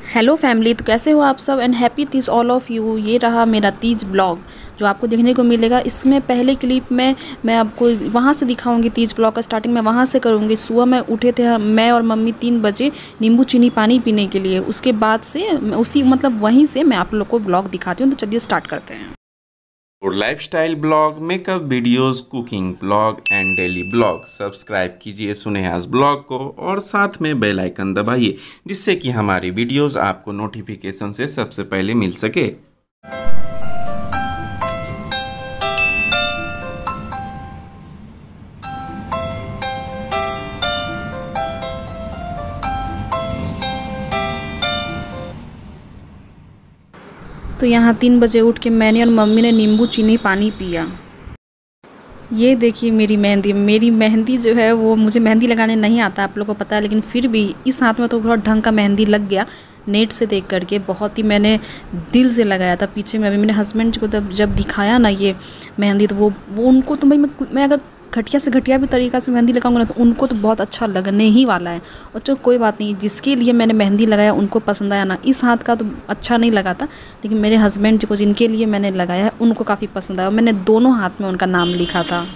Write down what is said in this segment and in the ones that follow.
Hello family, तो कैसे हो आप सब and happy Teej all of you. ये रहा मेरा तीज ब्लॉग जो आपको देखने को मिलेगा। इसमें पहले क्लिप में मैं आपको वहाँ से दिखाऊंगी। तीज ब्लॉग का स्टार्टिंग मैं वहाँ से करूँगी। सुबह में उठे थे मैं और मम्मी 3 बजे नींबू चीनी पानी पीने के लिए। उसके बाद से वहीं से मैं आप लोग को ब्लॉग दिखाती हूँ। तो चलिए स्टार्ट करते हैं। और lifestyle blog, makeup videos, cooking blog and daily blog subscribe कीजिए सुनेहास ब्लॉग को और साथ में बेल आइकन दबाइए जिससे कि हमारी वीडियोस आपको नोटिफिकेशन से सबसे पहले मिल सके। तो यहाँ 3 बजे उठ के मैंने और मम्मी ने नींबू चीनी पानी पिया। ये देखिए मेरी मेहंदी जो है वो मुझे मेहंदी लगाने नहीं आता, आप लोगों को पता है, लेकिन फिर भी इस हाथ में तो बहुत ढंग का मेहंदी लग गया। नेट से देख करके बहुत ही मैंने दिल से लगाया था। पीछे में अभी मेरे हस्बैंड को जब दिखाया ना ये मेहंदी, तो वो उनको तो मैं अगर घटिया से घटिया भी तरीक़ा से मेहंदी लगाऊंगा ना तो उनको तो बहुत अच्छा लगने ही वाला है। और चलो कोई बात नहीं, जिसके लिए मैंने मेहंदी लगाया उनको पसंद आया ना। इस हाथ का तो अच्छा नहीं लगा था, लेकिन मेरे हस्बैंड जी को जिनके लिए मैंने लगाया है उनको काफ़ी पसंद आया। मैंने दोनों हाथ में उनका नाम लिखा था।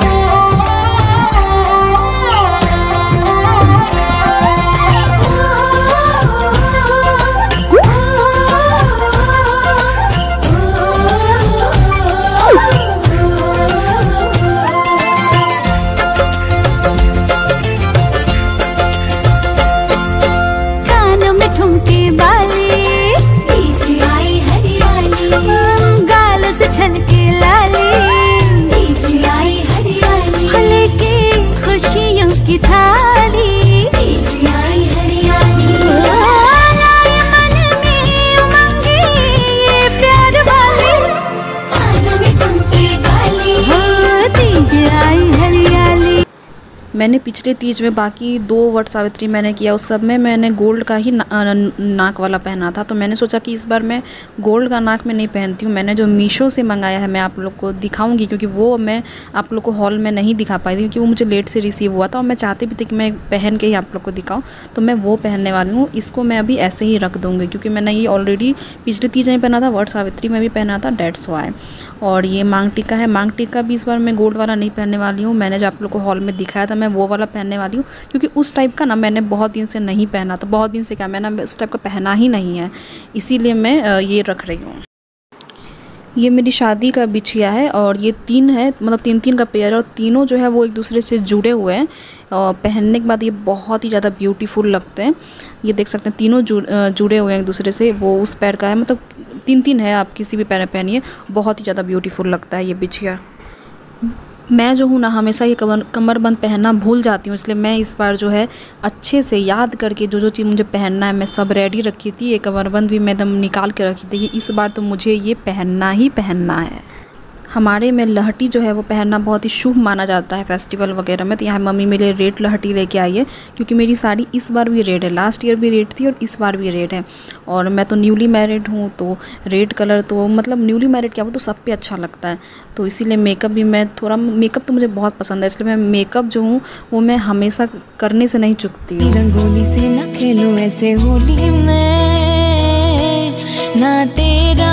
मैंने पिछले तीज में बाकी 2 वट सावित्री मैंने किया, उस सब में मैंने गोल्ड का ही नाक वाला पहना था। तो मैंने सोचा कि इस बार मैं गोल्ड का नाक में नहीं पहनती हूँ। मैंने जो मीशो से मंगाया है मैं आप लोग को दिखाऊंगी, क्योंकि वो मैं आप लोग को हॉल में नहीं दिखा पाई थी क्योंकि वो मुझे लेट से रिसीव हुआ था और मैं चाहती भी थी कि मैं पहन के ही आप लोग को दिखाऊँ। तो मैं वो पहनने वाली हूँ। इसको मैं अभी ऐसे ही रख दूँगी क्योंकि मैंने ये ऑलरेडी पिछले तीज में पहना था, वट सावित्री में भी पहना था, डेट्स वाई। और ये मांग टीका है। मांग टीका भी इस बार मैं गोल्ड वाला नहीं पहनने वाली हूँ। मैंने जो आप लोग को हॉल में दिखाया था मैं वो वाला पहनने वाली हूँ, क्योंकि उस टाइप का ना मैंने बहुत दिन से नहीं पहना था। बहुत दिन से क्या, मैंने उस टाइप का पहना ही नहीं है, इसीलिए मैं ये रख रही हूँ। ये मेरी शादी का बिछिया है और ये 3 है, मतलब 3 का पेयर है और तीनों जो है वो एक दूसरे से जुड़े हुए हैं। और पहनने के बाद ये बहुत ही ज़्यादा ब्यूटीफुल लगते हैं। ये देख सकते हैं तीनों जुड़े हुए हैं एक दूसरे से। वो उस पैर का है, मतलब 3 है, आप किसी भी पैर में पहनिए, बहुत ही ज़्यादा ब्यूटीफुल लगता है ये बिछिया। मैं जो हूँ ना हमेशा ये कमरबंद पहनना भूल जाती हूँ, इसलिए मैं इस बार जो है अच्छे से याद करके जो चीज़ मुझे पहनना है मैं सब रेडी रखी थी। ये कमरबंद भी मैं एकदम निकाल के रखी थी। इस बार तो मुझे ये पहनना ही पहनना है। हमारे में लहठी जो है वो पहनना बहुत ही शुभ माना जाता है फेस्टिवल वगैरह में। तो यहाँ मम्मी मेरे लिए रेड लहठी लेके आई है, क्योंकि मेरी साड़ी इस बार भी रेड है। लास्ट ईयर भी रेड थी और इस बार भी रेड है। और मैं तो न्यूली मैरिड हूँ, तो रेड कलर तो मतलब न्यूली मैरिड क्या, वो तो सब पे अच्छा लगता है। तो इसीलिए मेकअप भी मैं थोड़ा, मेकअप तो मुझे बहुत पसंद है, इसलिए मैं मेकअप जो हूँ वो मैं हमेशा करने से नहीं चूकती हूँ। रंगोली से न खेलो ऐसे होली में, ना तेरा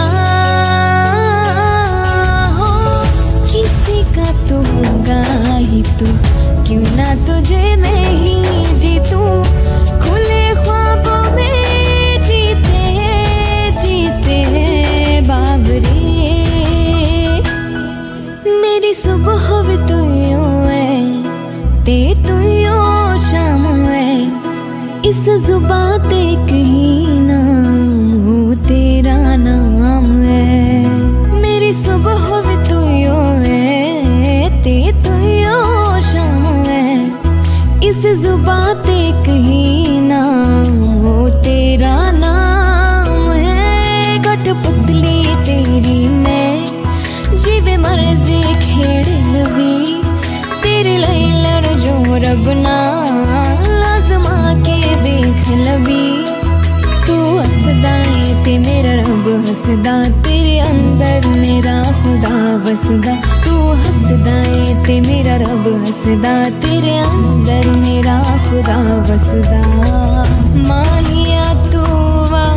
तो होगा ही तू, क्यों ना तुझे मैं ही जीतूं। खुले ख्वाबों में जीते बाबरे, मेरी सुबह भी तू यूं है, तू यूं शाम है। इस जुबां ते कहीं नाम हो, तेरा नाम है। मेरी सुबह भी तू यूं है, तू यो शाम है। इस जुबां ते कहीं नाम हो, तेरा नाम है। कठपुतली तेरी मैं, जीवे मर्जी खेड़ लवी, तेरे लाई लड़ जो रब ना लाजमा के देख लवी। तू हसदा है ते मेरा रब हसदा, तेरे अंदर मेरा खुदा बसदा। तू हसदा है ते मेरा रब हसदा, तेरे अंदर मेरा खुदा बसदा। माहिया तू वा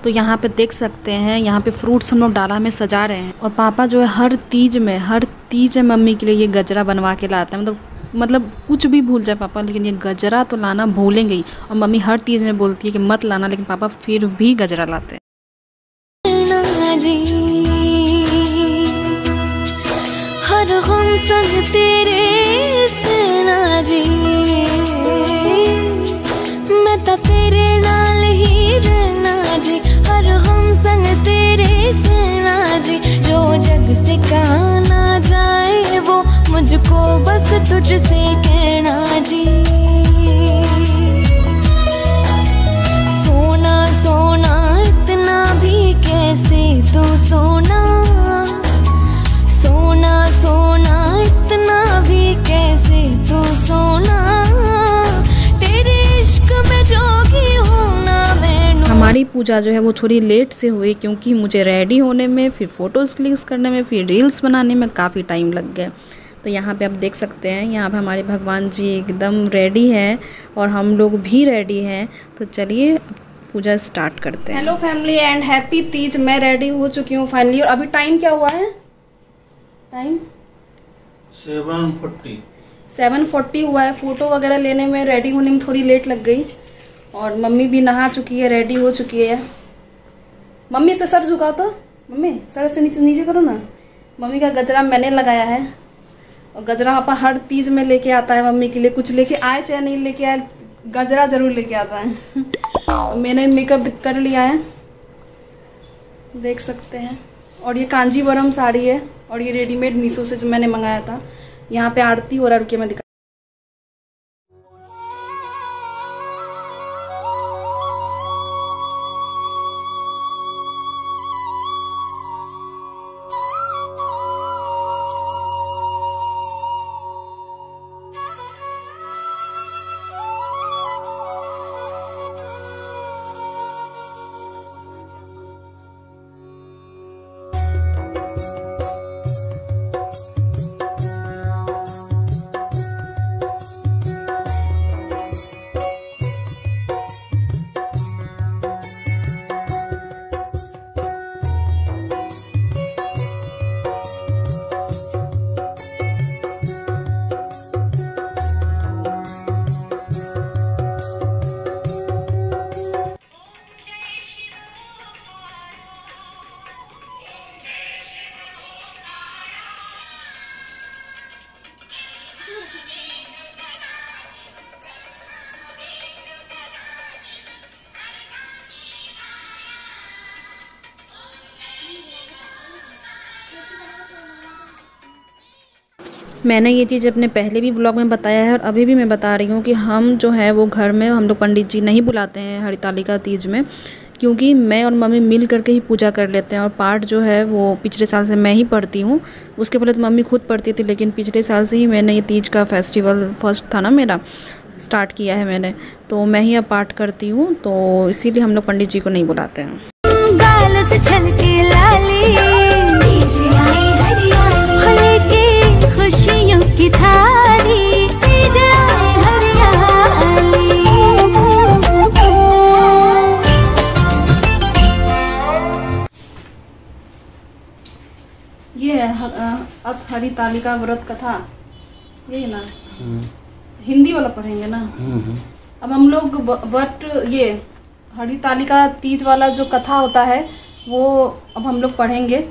तो यहाँ पे देख सकते हैं, यहाँ पे फ्रूट्स हम लोग डाला में सजा रहे हैं। और पापा जो है हर तीज में मम्मी के लिए ये गजरा बनवा के लाते हैं। मतलब कुछ भी भूल जाए पापा, लेकिन ये गजरा तो लाना भूलेंगे ही। और मम्मी हर तीज में बोलती है कि मत लाना, लेकिन पापा फिर भी गजरा लाते हैं। हर गम संग तेरे सेना जी, मैं तो तेरे नाल ही रहना जी। हर गम संग तेरे सेना जी, जो जग से कहा ना जाए वो मुझको बस तुझसे कहना जी। सोना सोना इतना भी कैसे तू सोना, सोना सोना इतना भी कैसे तू सोना, तेरे इश्क में जोगी होना मैं। हमारी पूजा जो है वो थोड़ी लेट से हुई, क्योंकि मुझे रेडी होने में, फिर फ़ोटोज़ क्लिक्स करने में, फिर रील्स बनाने में काफ़ी टाइम लग गया। तो यहाँ पे आप देख सकते हैं, यहाँ पे हमारे भगवान जी एकदम रेडी हैं और हम लोग भी रेडी हैं। तो चलिए पूजा स्टार्ट करते हैं। Hello family and happy Teej. मैं रेडी हो चुकी हूँ फाइनली। और अभी टाइम क्या हुआ है? टाइम 7:40 हुआ है। फ़ोटो वगैरह लेने में, रेडी होने में थोड़ी लेट लग गई। और मम्मी भी नहा चुकी है, रेडी हो चुकी है। मम्मी से सर झुकाओ तो, मम्मी सर से नीचे करो ना। मम्मी का गजरा मैंने लगाया है, और गजरा पापा हर तीज में लेके आता है मम्मी के लिए। कुछ लेके आए चाहे नहीं लेके आए, गजरा जरूर लेके आता है। मैंने मेकअप कर लिया है, देख सकते हैं। और ये कांजीवरम साड़ी है, और ये रेडीमेड मीशो से जो मैंने मंगाया था। यहाँ पे आरती हो रहा है, रुकिए मैं दिखा। मैंने ये चीज़ अपने पहले भी व्लॉग में बताया है और अभी भी मैं बता रही हूँ कि हम जो है वो घर में हम लोग पंडित जी नहीं बुलाते हैं हरितालिका तीज में, क्योंकि मैं और मम्मी मिल करके ही पूजा कर लेते हैं। और पाठ जो है वो पिछले साल से मैं ही पढ़ती हूँ, उसके पहले तो मम्मी खुद पढ़ती थी, लेकिन पिछले साल से ही मैंने ये तीज का फेस्टिवल फर्स्ट था ना मेरा, स्टार्ट किया है मैंने, तो मैं ही अब पाठ करती हूँ। तो इसीलिए हम लोग पंडित जी को नहीं बुलाते हैं। खुशियों की थाली ये है हरितालिका व्रत कथा, यही ना हिंदी वाला पढ़ेंगे ना। अब हम लोग व्रत ये हरितालिका तीज वाला जो कथा होता है वो अब हम लोग पढ़ेंगे।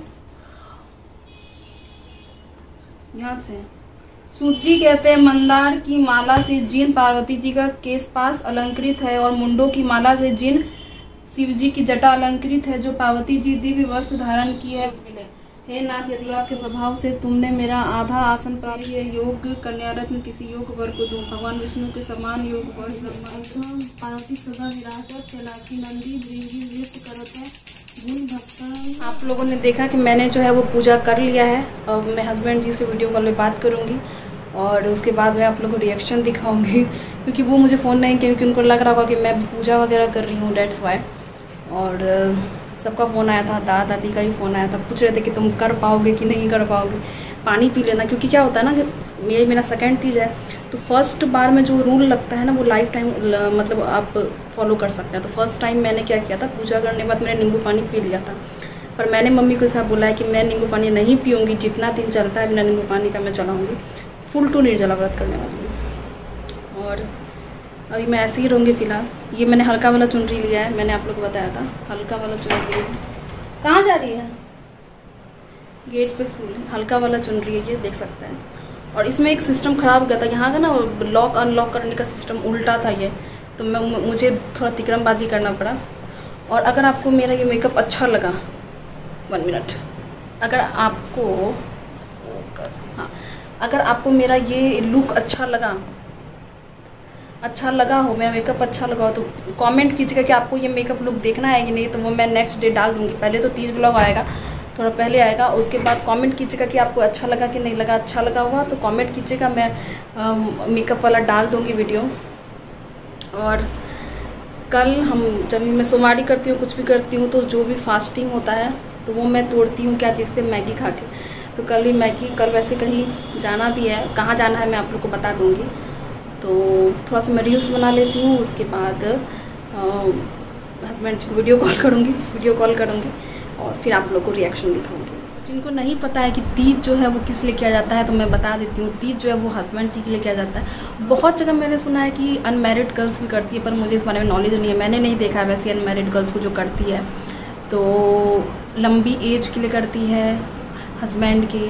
यहाँ से सूत जी कहते हैं, मंदार की माला से जिन पार्वती जी का केश पास अलंकृत है और मुंडों की माला से जिन शिव जी की जटा अलंकृत है, जो पार्वती जी दिव्य वस्त्र धारण की है। हे नाथ, यदि आपके प्रभाव से तुमने मेरा आधा आसन प्राप्त किया, योग कन्या रत्न किसी योग वर को दूं, भगवान विष्णु के समान योग वर समान पार्वती सदा विराजत कैलाशी नंदी भृंगी नृत्य करत है गुण भक्ता। आप लोगों ने देखा कि मैंने जो है वो पूजा कर लिया है। अब मैं हस्बैंड जी से वीडियो कॉल में बात करूँगी और उसके बाद मैं आप लोगों को रिएक्शन दिखाऊंगी, क्योंकि वो मुझे फ़ोन नहीं किया, क्योंकि उनको लग रहा होगा कि मैं पूजा वगैरह कर रही हूँ, डेट्स वाई। और सबका फ़ोन आया था, दादा दादी का ही फ़ोन आया था, पूछ रहे थे कि तुम कर पाओगे कि नहीं कर पाओगे। पानी पी लेना, क्योंकि क्या होता है ना कि ये मेरा सेकंड तीज है, तो फर्स्ट बार में जो रूल लगता है ना वो लाइफ टाइम मतलब आप फॉलो कर सकते हैं। तो फर्स्ट टाइम मैंने क्या किया था, पूजा करने के बाद मैंने नींबू पानी पी लिया था, पर मैंने मम्मी को साथ बोला है कि मैं नींबू पानी नहीं पीऊँगी, जितना दिन चलता है बिना नींबू पानी का मैं चलाऊँगी, फुल टू निर्जला व्रत करने वाली हूँ। और अभी मैं ऐसे ही रहूँगी फ़िलहाल। ये मैंने हल्का वाला चुनरी लिया है, मैंने आप लोग को बताया था हल्का वाला चुनरी। कहाँ जा रही है? गेट पे फूल है, हल्का वाला चुनरी है, ये देख सकते हैं। और इसमें एक सिस्टम ख़राब हो गया था, यहाँ का ना लॉक अनलॉक करने का सिस्टम उल्टा था ये, तो मुझे थोड़ा तिकड़मबाजी करना पड़ा। और अगर आपको मेरा ये मेकअप अच्छा लगा, 1 मिनट, अगर आपको फोकस, हाँ, अगर आपको मेरा ये लुक अच्छा लगा हो, मेरा मेकअप अच्छा लगा हो, तो कमेंट कीजिएगा कि आपको ये मेकअप लुक देखना है कि नहीं, तो वो मैं नेक्स्ट डे डाल दूँगी। पहले तो 30 ब्लॉग आएगा, थोड़ा पहले आएगा, उसके बाद कमेंट कीजिएगा कि आपको अच्छा लगा कि नहीं लगा। अच्छा लगा हुआ तो कमेंट कीजिएगा, मैं मेकअप वाला डाल दूँगी वीडियो। और कल जब मैं सोमवारी करती हूँ, कुछ भी करती हूँ, तो जो भी फास्टिंग होता है तो वो मैं तोड़ती हूँ, क्या चीज़ से, मैगी खा के। तो कल भी मैगी, कल वैसे कहीं जाना भी है, कहाँ जाना है मैं आप लोग को बता दूँगी। तो थोड़ा सा मैं रील्स बना लेती हूँ, उसके बाद हस्बैंड को वीडियो कॉल करूँगी और फिर आप लोग को रिएक्शन दिखाऊंगी। जिनको नहीं पता है कि तीज जो है वो किस लिए किया जाता है, तो मैं बता देती हूँ। तीज जो है वो हस्बैंड जी के लिए किया जाता है। बहुत जगह मैंने सुना है कि अनमैरिड गर्ल्स भी करती है, पर मुझे इस बारे में नॉलेज नहीं है, मैंने नहीं देखा है वैसे अनमैरिड गर्ल्स को जो करती है। तो लंबी एज के लिए करती है हस्बैंड की।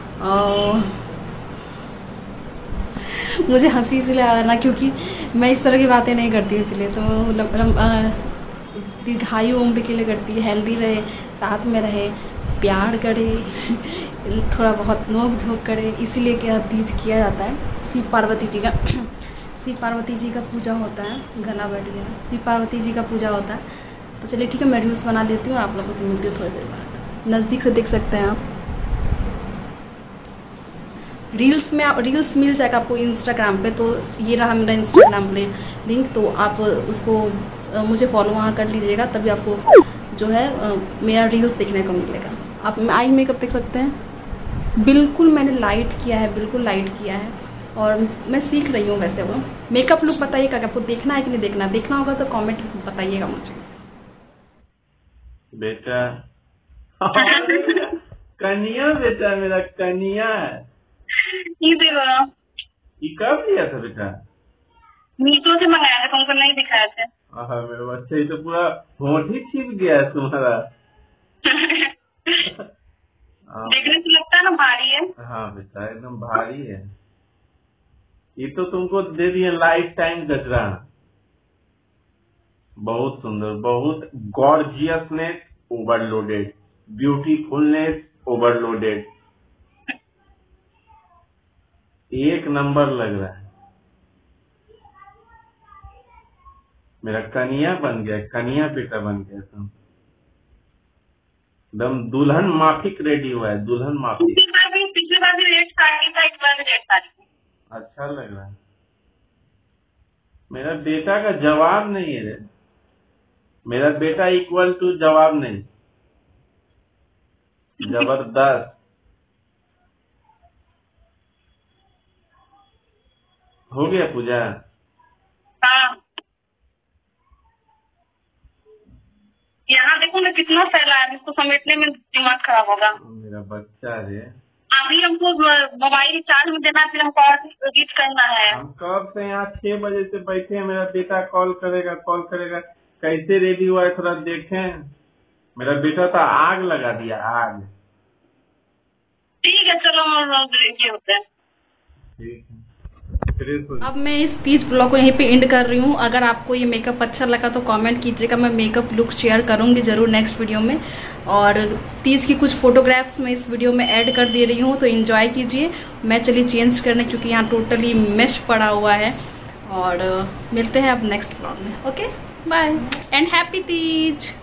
मुझे हंसी इसलिए आ रहा ना, क्योंकि मैं इस तरह की बातें नहीं करती हूँ, इसलिए। तो दीर्घायु उम्र के लिए करती है, हेल्दी रहे, साथ में रहे, प्यार करे, थोड़ा बहुत नोक झोंक करे, इसीलिए क्या तीज किया जाता है। शिव पार्वती जी का पूजा होता है, गला बैठ गया, शिव पार्वती जी का पूजा होता है। तो चलिए ठीक है, मैं रील्स बना लेती हूँ और आप लोगों से मिलती हूँ थोड़ी देर बाद। नज़दीक से देख सकते हैं आप, रील्स मिल जाएगा आपको इंस्टाग्राम पे। तो ये रहा मेरा इंस्टाग्राम लिंक, तो आप उसको मुझे फॉलो वहाँ कर लीजिएगा, तभी आपको जो है मेरा रील्स देखने को मिलेगा। आप आई मेकअप देख सकते हैं, बिल्कुल मैंने लाइट किया है, और मैं सीख रही हूँ वैसे वो मेकअप लुक। बताइएगा कि आपको देखना है कि नहीं देखना, देखना होगा तो कमेंट बताइएगा मुझे। बेटा कनिया, बेटा मेरा कनिया ये कब लिया था बेटा? मीशो से मंगाया था, तुमको नहीं दिखाया था। मेरा बच्चा ये तो पूरा होंठ ही छिप गया है तुम्हारा। देखने से लगता है ना भारी है। हाँ बेटा एकदम भारी है। ये तो तुमको दे दिए लाइफ टाइम गजरा। बहुत सुंदर, बहुत गॉर्जियसनेस ओवरलोडेड, ब्यूटीफुलनेस ओवरलोडेड, एक नंबर लग रहा है। मेरा कनिया बन गया, कनिया बेटा बन गया तुम। एकदम दुल्हन माफिक रेडी हुआ है, दुल्हन माफिक। पिछली बार भी रेड साड़ी था, इस बार भी रेड साड़ी। अच्छा लग रहा है। मेरा बेटा का जवाब नहीं है रे, मेरा बेटा इक्वल टू जवाब नहीं, जबरदस्त। हो गया पूजा? हाँ, यहाँ देखो ना कितना फैला है, इसको समेटने में दिमाग खराब होगा। मेरा बच्चा रे, अभी हमको मोबाइल चार्ज में देना, फिर हमको एडिट करना है। हम कब से यहाँ 6 बजे से बैठे हैं। मेरा बेटा कॉल करेगा, कैसे रेडी हुआ है थोड़ा देखें। मेरा बेटा तो आग लगा दिया, आग। ठीक है चलो हम रेडी होते हैं। ठीक है। अब मैं इस तीज ब्लॉग को यहीं पे एंड कर रही हूँ। अगर आपको ये मेकअप अच्छा लगा तो कमेंट कीजिएगा, मैं मेकअप लुक शेयर करूँगी ज़रूर नेक्स्ट वीडियो में। और तीज की कुछ फोटोग्राफ्स मैं इस वीडियो में ऐड कर दे रही हूँ, तो एंजॉय कीजिए। मैं चलिए चेंज करने, क्योंकि यहाँ टोटली मेश पड़ा हुआ है। और मिलते हैं अब नेक्स्ट ब्लॉग में। Okay bye and happy Teej.